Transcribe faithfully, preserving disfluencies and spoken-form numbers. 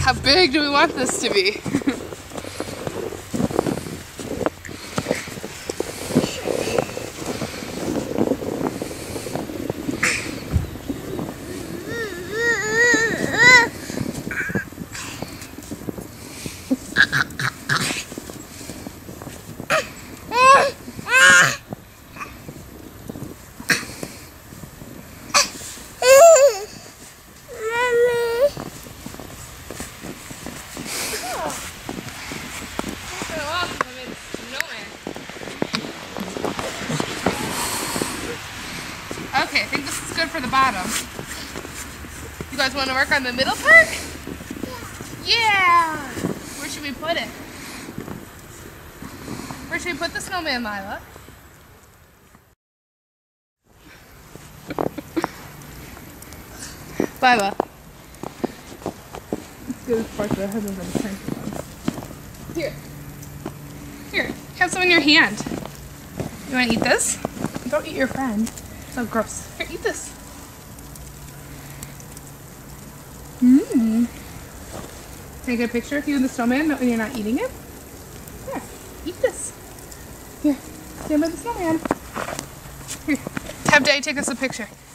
How big do we want this to be? Okay, I think this is good for the bottom. You guys want to work on the middle part? Yeah. Yeah! Where should we put it? Where should we put the snowman, Lila? Lila. Let's get this part that I haven't been trying to run. Here. Here, have some in your hand. You want to eat this? Don't eat your friend. So gross. Here, eat this. Mmm. Can I get a picture of you and the snowman when you're not eating it? Here, eat this. Here, stand by the snowman. Here, have Daddy take us a picture.